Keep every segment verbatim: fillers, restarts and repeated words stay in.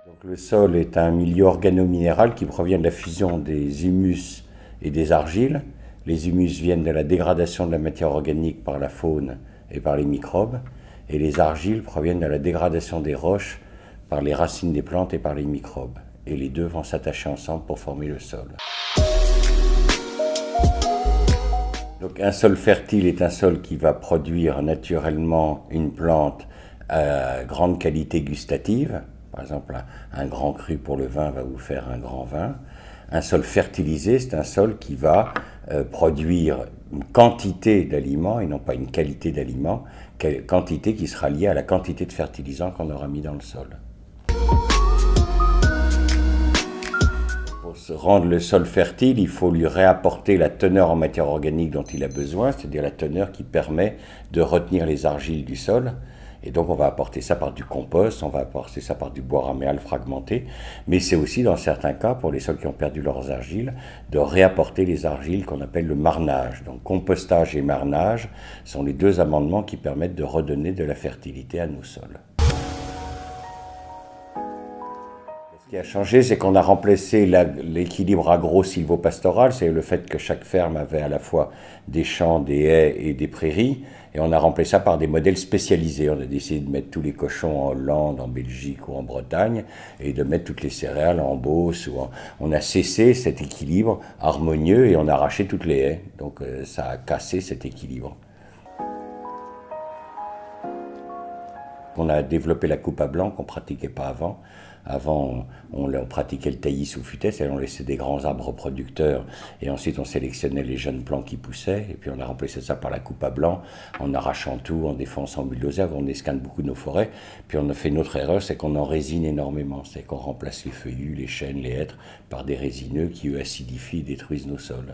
Donc, le sol est un milieu organominéral qui provient de la fusion des humus et des argiles. Les humus viennent de la dégradation de la matière organique par la faune et par les microbes, et les argiles proviennent de la dégradation des roches par les racines des plantes et par les microbes. Et les deux vont s'attacher ensemble pour former le sol. Donc un sol fertile est un sol qui va produire naturellement une plante à grande qualité gustative. Par exemple, un grand cru pour le vin va vous faire un grand vin. Un sol fertilisé, c'est un sol qui va euh, produire une quantité d'aliments et non pas une qualité d'aliments, quantité qui sera liée à la quantité de fertilisants qu'on aura mis dans le sol. Pour se rendre le sol fertile, il faut lui réapporter la teneur en matière organique dont il a besoin, c'est-à-dire la teneur qui permet de retenir les argiles du sol. Et donc on va apporter ça par du compost, on va apporter ça par du bois raméal fragmenté, mais c'est aussi dans certains cas, pour les sols qui ont perdu leurs argiles, de réapporter les argiles qu'on appelle le marnage. Donc compostage et marnage sont les deux amendements qui permettent de redonner de la fertilité à nos sols. Ce qui a changé, c'est qu'on a remplacé l'équilibre agro-silvopastoral, c'est le fait que chaque ferme avait à la fois des champs, des haies et des prairies, et on a remplacé ça par des modèles spécialisés. On a décidé de mettre tous les cochons en Hollande, en Belgique ou en Bretagne, et de mettre toutes les céréales en Beauce. Ou en... On a cessé cet équilibre harmonieux et on a arraché toutes les haies, donc euh, ça a cassé cet équilibre. On a développé la coupe à blanc qu'on ne pratiquait pas avant. Avant, on, on pratiquait le taillis sous futaie, c'est-à-dire on laissait des grands arbres reproducteurs et ensuite on sélectionnait les jeunes plants qui poussaient et puis on a remplacé ça par la coupe à blanc en arrachant tout, en défonçant bulldozer, on escane beaucoup de nos forêts. Puis on a fait une autre erreur, c'est qu'on en résine énormément, c'est qu'on remplace les feuillus, les chênes, les hêtres par des résineux qui eux acidifient et détruisent nos sols.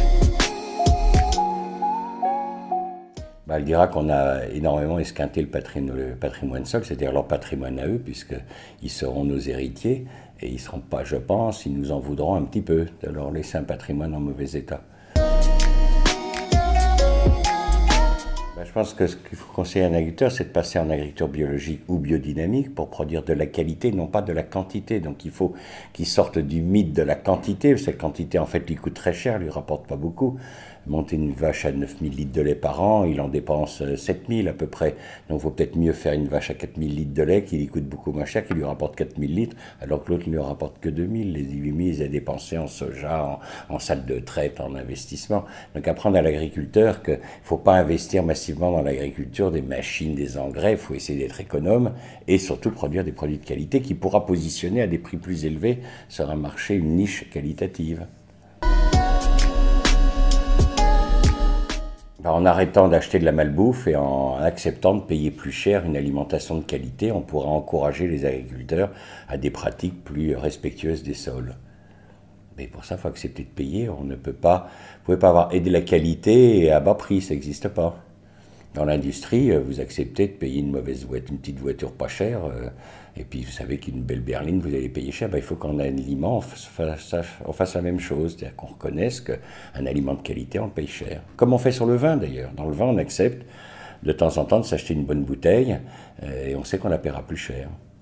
Bah, elle dira qu'on a énormément esquinté le patrimoine, le patrimoine sol, c'est-à-dire leur patrimoine à eux, puisqu'ils seront nos héritiers, et ils ne seront pas, je pense, ils nous en voudront un petit peu de leur laisser un patrimoine en mauvais état. Bah, je pense que ce qu'il faut conseiller à un agriculteur, c'est de passer en agriculture biologique ou biodynamique pour produire de la qualité, non pas de la quantité. Donc il faut qu'il sorte du mythe de la quantité. Cette quantité, en fait, lui coûte très cher, lui rapporte pas beaucoup. Monter une vache à neuf mille litres de lait par an, il en dépense sept mille à peu près. Donc il vaut peut-être mieux faire une vache à quatre mille litres de lait qui lui coûte beaucoup moins cher, qui lui rapporte quatre mille litres, alors que l'autre ne lui rapporte que deux mille. Les huit mille, il a dépensé en soja, en, en salle de traite, en investissement. Donc apprendre à l'agriculteur qu'il ne faut pas investir massivement dans l'agriculture des machines, des engrais, il faut essayer d'être économe et surtout produire des produits de qualité qui pourra positionner à des prix plus élevés sur un marché, une niche qualitative. En arrêtant d'acheter de la malbouffe et en acceptant de payer plus cher une alimentation de qualité, on pourra encourager les agriculteurs à des pratiques plus respectueuses des sols. Mais pour ça, il faut accepter de payer. On ne peut pas, vous ne pouvez pas avoir et de la qualité et à bas prix, ça n'existe pas. Dans l'industrie, vous acceptez de payer une mauvaise voiture, une petite voiture pas chère, et puis vous savez qu'une belle berline, vous allez payer cher. Ben, il faut qu'en aliment, on fasse, on fasse la même chose, c'est-à-dire qu'on reconnaisse qu'un aliment de qualité, on le paye cher. Comme on fait sur le vin d'ailleurs. Dans le vin, on accepte de temps en temps de s'acheter une bonne bouteille, et on sait qu'on la paiera plus cher.